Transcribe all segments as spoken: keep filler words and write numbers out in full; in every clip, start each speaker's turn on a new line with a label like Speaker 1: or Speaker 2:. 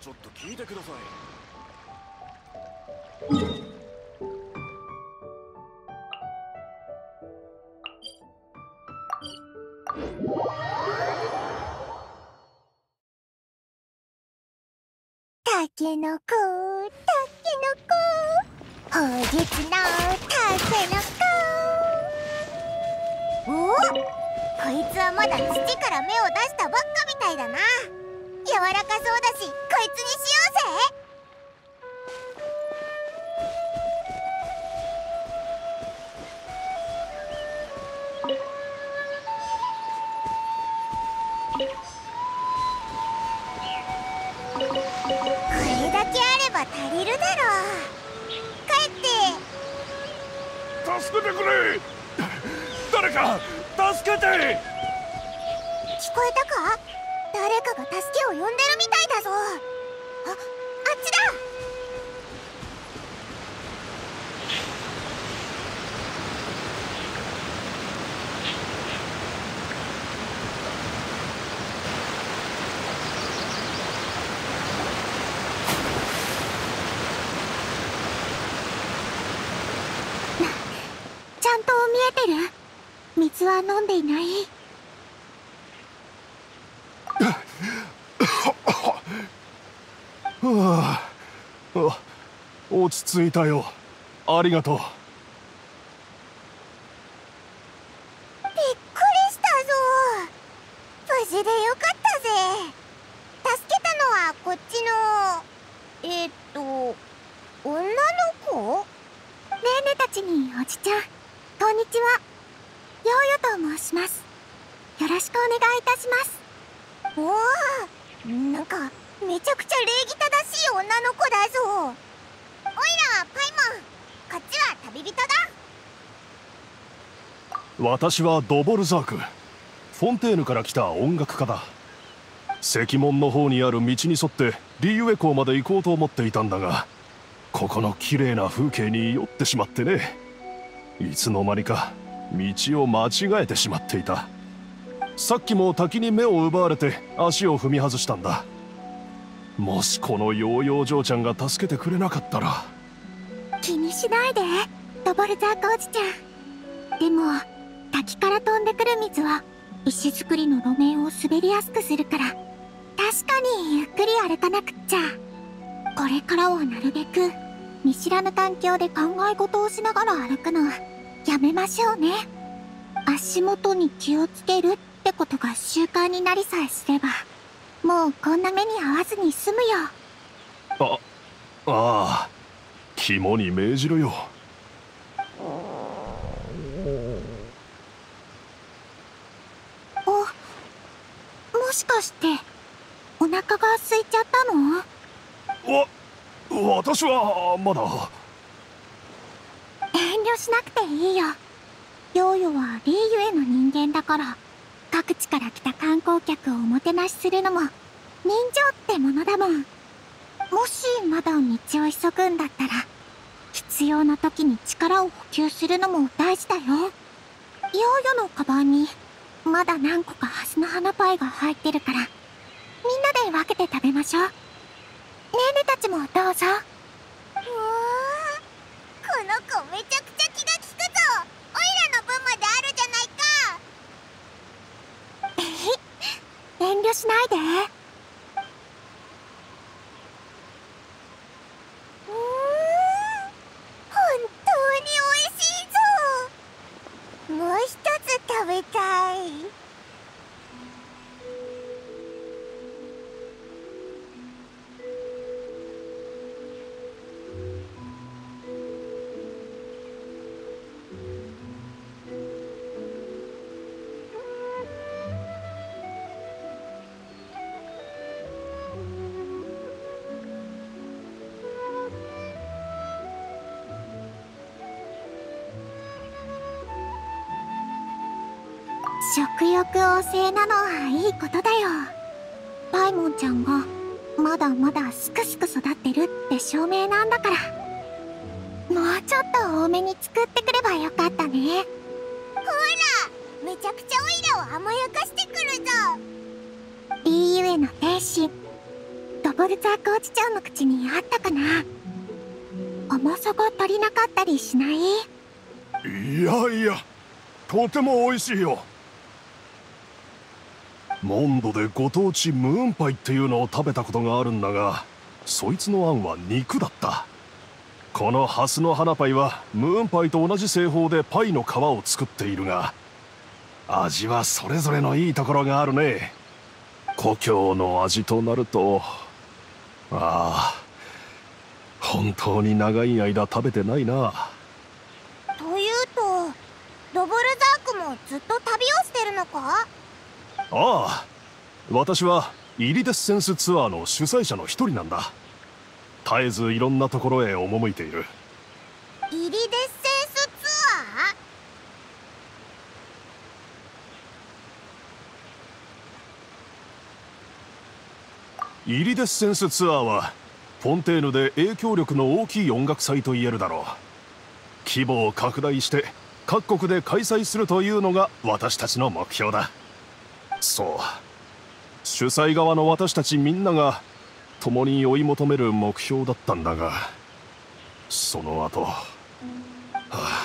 Speaker 1: ちょっと聞いてください。
Speaker 2: たけのこ、たけのこ、本日のたけのこ。おお、こいつはまだ土から芽を出したばっかみたいだな。柔らかそうだし、こいつにしようぜ。これだけあれば足りるだろう。帰って
Speaker 1: 助けてくれ。誰か助けて。聞
Speaker 2: こえたか？誰かが助けを呼んでるみたいだぞ。あ、あっちだ。ちゃんと見えてる？水は飲んでいない？
Speaker 1: はあ、落ち着いたよ。ありがとう。
Speaker 2: びっくりしたぞ。無事でよかったぜ。助けたのはこっちのえっと女の子？ねえねたちにおじちゃん、こんにちは。ヨーヨと申します。よろしくお願いいたします。おお、なんかめちゃくちゃ礼儀正しい女の子だぞ。おいらはパイモン、こっちは旅人だ。
Speaker 1: 私はドボルザーク。フォンテーヌから来た音楽家だ。石門の方にある道に沿ってリーウェ港まで行こうと思っていたんだが、ここの綺麗な風景に酔ってしまってね。いつの間にか道を間違えてしまっていた。さっきも滝に目を奪われて足を踏み外したんだ。もしこのヨーヨー嬢ちゃんが助けてくれなかったら。
Speaker 2: 気にしないで、ドボルザークおじちゃん。でも滝から飛んでくる水は石造りの路面を滑りやすくするから、確かにゆっくり歩かなくっちゃ。これからはなるべく見知らぬ環境で考え事をしながら歩くのやめましょうね。足元に気をつけるってことが習慣になりさえすれば、もうこんな目に遭わずに済むよ。
Speaker 1: あ、ああ、肝に銘じろよ。
Speaker 2: お、もしかしてお腹が空いちゃったの？
Speaker 1: わ、私はまだ。
Speaker 2: 遠慮しなくていいよ。ヨーヨはリーユへの人間だから、各地から来た観光客をおもてなしするのも人情ってものだもん。もしまだ道を急ぐんだったら、必要な時に力を補給するのも大事だよ。ヨーヨのカバンにまだ何個かハスの花パイが入ってるから、みんなで分けて食べましょう。ねえねたちもどうぞ。うわー、この子めちゃくちゃ気が利くぞ。オイラの分まであるじゃないか。えへ、遠慮しないで。うーん、本当においしいぞ。もう一つ食べたい。食欲旺盛なのはいいことだよ。パイモンちゃんがまだまだすくすく育ってるって証明なんだから。もうちょっと多めに作ってくればよかったね。ほら、めちゃくちゃオイラを甘やかしてくるぞ。リーユへの天使、ドドボルザークおじちゃんの口にあったかな。甘さが足りなかったりしない？い
Speaker 1: やいや、とても美味しいよ。モンドでご当地ムーンパイっていうのを食べたことがあるんだが、そいつのあんは肉だった。このハスの花パイはムーンパイと同じ製法でパイの皮を作っているが、味はそれぞれのいいところがあるね。故郷の味となると、ああ、本当に長い間食べてないな。
Speaker 2: というと、ドボルザークもずっと旅をしてるのか？
Speaker 1: ああ、私はイリデッセンスツアーの主催者の一人なんだ。絶えずいろんなところへ赴いている。
Speaker 2: イリデッセンスツ
Speaker 1: アー？イリデッセンスツアーはフォンテーヌで影響力の大きい音楽祭と言えるだろう。規模を拡大して各国で開催するというのが私たちの目標だ。そう、主催側の私たちみんなが共に追い求める目標だったんだが、その後、はあ、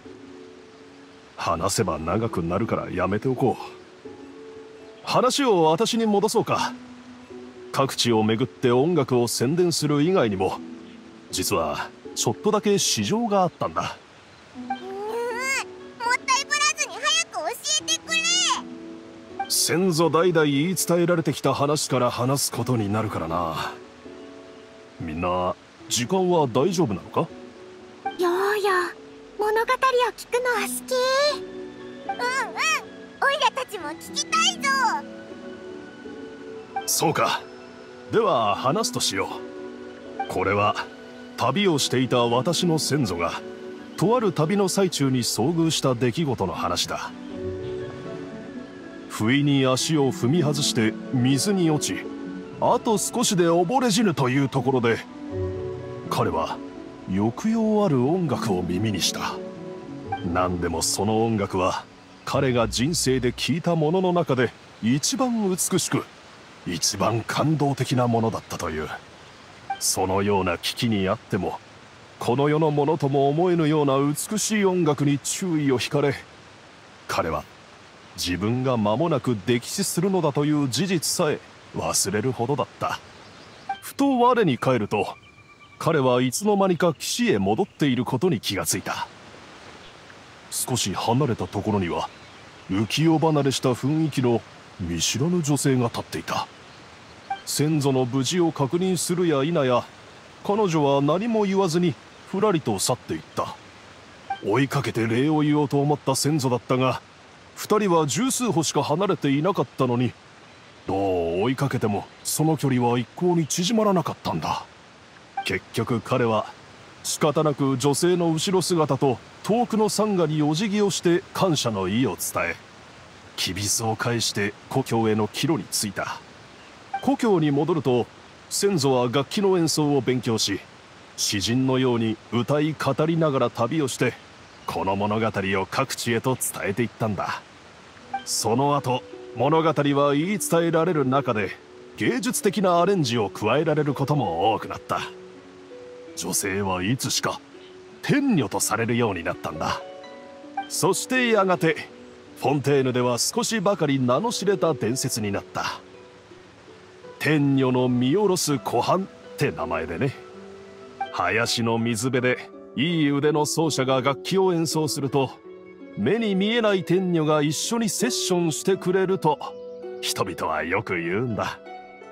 Speaker 1: 話せば長くなるからやめておこう。話を私に戻そうか。各地を巡って音楽を宣伝する以外にも、実はちょっとだけ市場があったんだ。
Speaker 2: うーん、もったいぶらずに早く教えてくれ。
Speaker 1: 先祖代々言い伝えられてきた話から話すことになるからな。みんな時間は大丈夫なのか？
Speaker 2: ようよ、物語を聞くのは好き。うんうん、オイラたちも聞きたいぞ。
Speaker 1: そうか。では話すとしよう。これは旅をしていた私の先祖がとある旅の最中に遭遇した出来事の話だ。不意に足を踏み外して水に落ち、あと少しで溺れ死ぬというところで、彼は抑揚ある音楽を耳にした。何でもその音楽は彼が人生で聴いたものの中で一番美しく、一番感動的なものだったという。そのような危機にあっても、この世のものとも思えぬような美しい音楽に注意を惹かれ、彼は自分が間もなく溺死するのだという事実さえ忘れるほどだった。ふと我に返ると、彼はいつの間にか岸へ戻っていることに気がついた。少し離れたところには浮世離れした雰囲気の見知らぬ女性が立っていた。先祖の無事を確認するや否や、彼女は何も言わずにふらりと去っていった。追いかけて礼を言おうと思った先祖だったが、二人は十数歩しか離れていなかったのに、どう追いかけてもその距離は一向に縮まらなかったんだ。結局彼は仕方なく女性の後ろ姿と遠くのサンガにお辞儀をして感謝の意を伝え、きびすを返して故郷への帰路に着いた。故郷に戻ると、先祖は楽器の演奏を勉強し、詩人のように歌い語りながら旅をして、この物語を各地へと伝えていったんだ。その後、物語は言い伝えられる中で芸術的なアレンジを加えられることも多くなった。女性はいつしか天女とされるようになったんだ。そしてやがてフォンテーヌでは少しばかり名の知れた伝説になった。天女の見下ろす湖畔って名前でね。林の水辺でいい腕の奏者が楽器を演奏すると、目に見えない天女が一緒にセッションしてくれると人々はよく言うんだ。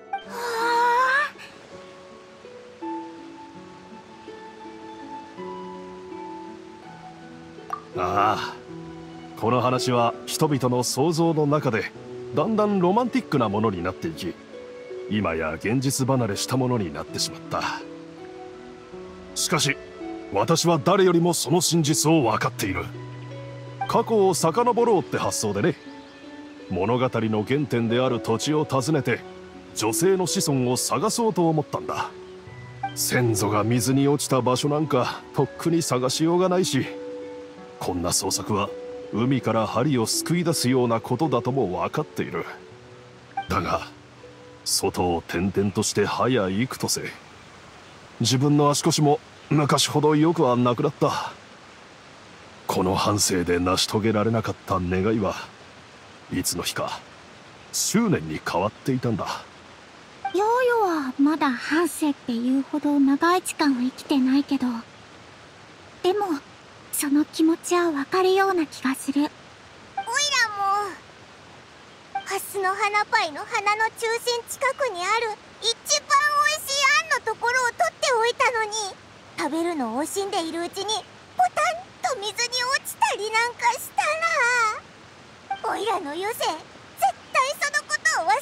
Speaker 1: ああ、この話は人々の想像の中でだんだんロマンティックなものになっていき、今や現実離れしたものになってしまった。しかし私は誰よりもその真実を分かっている。過去を遡ろうって発想でね、物語の原点である土地を訪ねて女性の子孫を探そうと思ったんだ。先祖が水に落ちた場所なんかとっくに探しようがないし、こんな捜索は海から針を救い出すようなことだとも分かっている。だが外を転々として早幾年。自分の足腰も昔ほどよくはなくなった。この半生で成し遂げられなかった願いはいつの日か執念に変わっていたんだ。
Speaker 2: ヨーヨはまだ半生っていうほど長い時間は生きてないけど、でもその気持ちはわかるような気がする。おいらもハスの花パイの花の中心近くにある一番おいしいあんのところを取っておいたのに、食べるのを惜しんでいるうちにポタンと水に落ちたりなんかしたら、おいらの余生絶対そのことを忘れ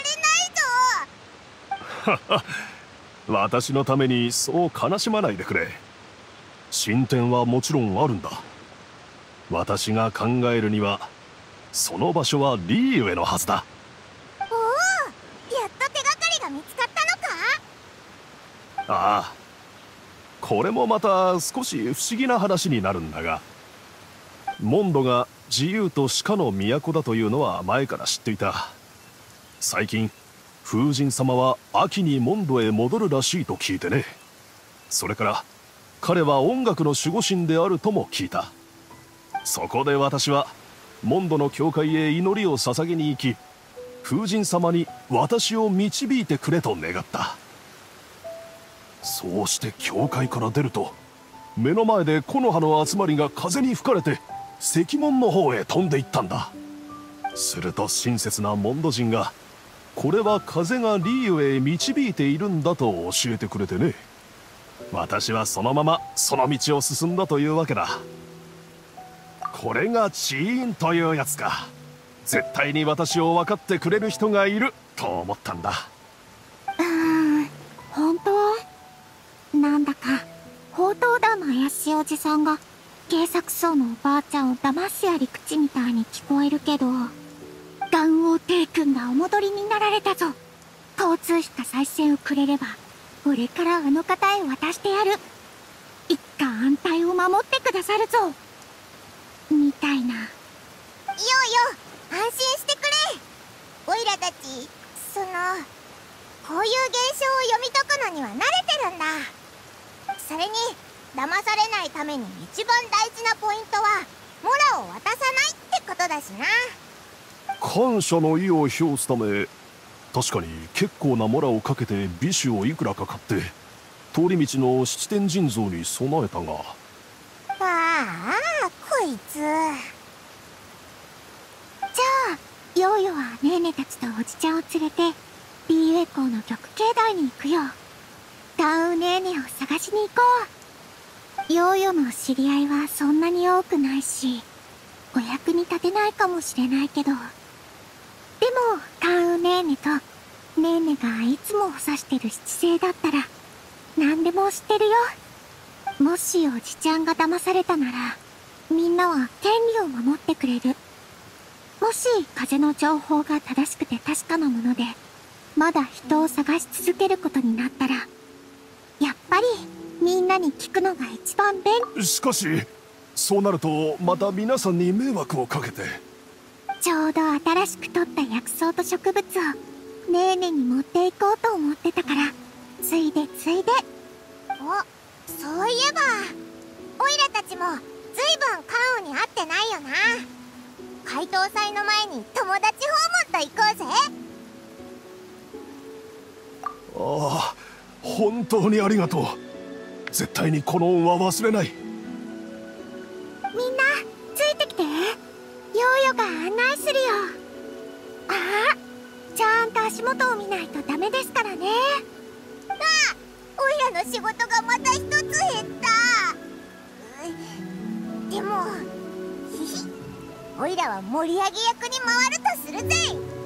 Speaker 2: られないぞ。
Speaker 1: 私のためにそう悲しまないでくれ。進展はもちろんあるんだ。私が考えるにはその場所はリーウェのはずだ。
Speaker 2: おお、やっと手がかりが見つかったのか。
Speaker 1: ああ、これもまた少し不思議な話になるんだが、モンドが自由と鹿の都だというのは前から知っていた。最近風神様は秋にモンドへ戻るらしいと聞いてね。それから彼は音楽の守護神であるとも聞いた。そこで私はモンドの教会へ祈りを捧げに行き、風神様に私を導いてくれと願った。そうして教会から出ると、目の前で木の葉の集まりが風に吹かれて石門の方へ飛んでいったんだ。すると親切なモンド人が、これは風がリーウェへ導いているんだと教えてくれてね。私はそのままその道を進んだというわけだ。これがチーンというやつか。絶対に私を分かってくれる人がいると思ったんだ。
Speaker 2: うーん、本当？なんだか宝刀団の怪しいおじさんが警察層のおばあちゃんを騙すやり口みたいに聞こえるけど、元王帝君がお戻りになられたぞ。交通費か再選をくれれば俺からあの方へ渡してやる。一家安泰を守ってくださるぞ、みたいな。ようよ、安心してくれ。おいらたちそのこういう現象を読み解くのには慣れてるんだ。それに騙されないために一番大事なポイントはモラを渡さないってことだしな。
Speaker 1: 感謝の意を表すため、確かに結構なモラをかけて美酒をいくらか買って通り道の七天神像に備えたが。
Speaker 2: ああ、こいつ。じゃあヨーヨはネーネたちとおじちゃんを連れてリーウェ校の玉境内に行くよ。ダウンネーネを探しに行こう。ヨーヨの知り合いはそんなに多くないしお役に立てないかもしれないけど、でもタウンネーネとネーネがいつも指してる七星だったら何でも知ってるよ。もしおじちゃんが騙されたならみんなは権利を守ってくれる。もし風の情報が正しくて確かなものでまだ人を探し続けることになったら、やっぱりみんなに聞くのが一番便利。
Speaker 1: しかしそうなるとまた皆さんに迷惑をかけて。
Speaker 2: ちょうど新しく取った薬草と植物をネーネに持っていこうと思ってたから、ついでついで。お、そういえばオイラたちもずいぶんカオに会ってないよな。解答祭の前に友達訪問と行こうぜ。
Speaker 1: ああ、本当にありがとう。絶対にこの恩は忘れない。
Speaker 2: みんなついてきて、ヨーヨが案内するよ。ああ、ちゃんと足元を見ないとダメですからね。あ、オイラの仕事がまた一つ減った。でもヒヒ、オイラは盛り上げ役に回るとするぜ。